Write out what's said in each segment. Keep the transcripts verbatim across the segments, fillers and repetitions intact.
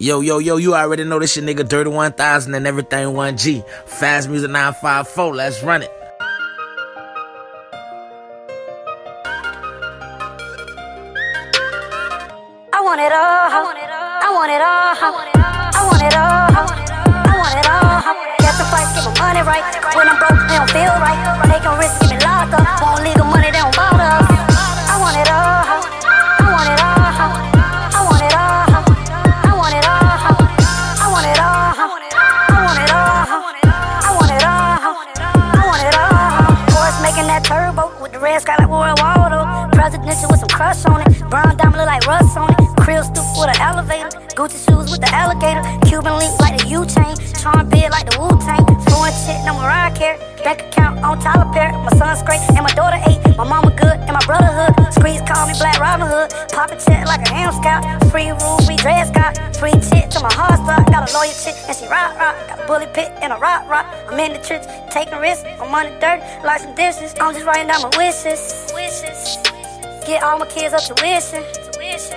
Yo, yo, yo, you already know this your nigga Dirty one thousand and everything one G. Fast Music nine five four, let's run it. I want it all, I want it all, I want it all, I want it all, I want it all. Get the price, get my money right. When I'm broke, they don't feel right. Take a risk, get me locked up. Won't legal money, they don't bother us. I want it all, I want it all, I want it all, I want it all, I want it all, I want it all, I want it all, I want it all. Boys making that turbo with the red sky like Roy Waldo. Presidential with some crush on it. Brown diamond look like rust on it. Krill stoop with an elevator. Gucci shoes with the alligator. Cuban link like the U-chain. Charm beard like the Wu-Tang. Foreign chick, no Mariah Carey. Bank account on Tyler Perry. My son's great and my daughter eight. My mama good and my brother hood. Streets call me Black Robin Hood. Poppin' check like a ham scout. Free room, free dress got. Free chick to my heart start. Got a lawyer chick and she rock rock. Got a bully pit and a rock rock. I'm in the trench, taking risks. My money dirty like some dishes. I'm just writing down my wishes. Wishes. Get all my kids up tuition. Tuition.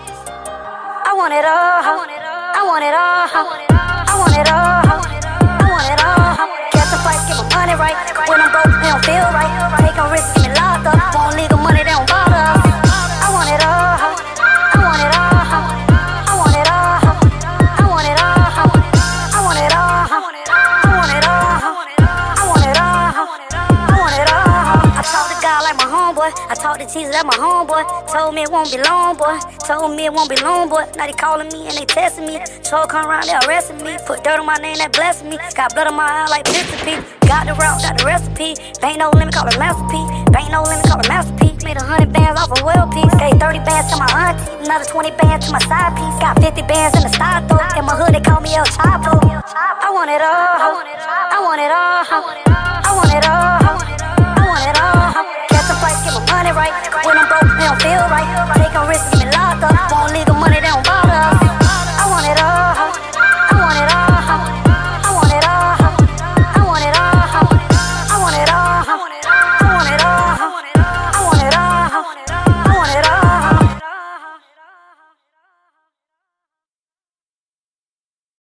I want it all. I want it all. I want it all. I want it all. I want it all. I want it all. Get the price, get my money right. When I'm broke, they don't feel right. Take a risk, get me locked up. Won't legal money, they don't bother us. I want it all. I want it all. I want it all. I want it all. I want it all. I want it all. I want it all. I want it all. I want it all. I talk to God like my homeboy. I talk to Jesus like my homeboy. Told me it won't be long, boy. Told me it won't be long, boy. Now they calling me and they testing me. Troll come around, they arresting me. Put dirt on my name, that blessing me. Got blood on my eye like Mister P. Got the route, got the recipe. Ain't no limit, call it masterpiece. Ain't no limit, call it masterpiece. Made a hundred bands off a well piece. Gave thirty bands to my auntie. Another twenty bands to my side piece. Got fifty bands in the style though. In my hood, they call me El Chapo. I want it all. I want it all. I want it all. I want it all. I want it all. I want it all. Get the price, get my money right. When I'm broke, they don't feel right.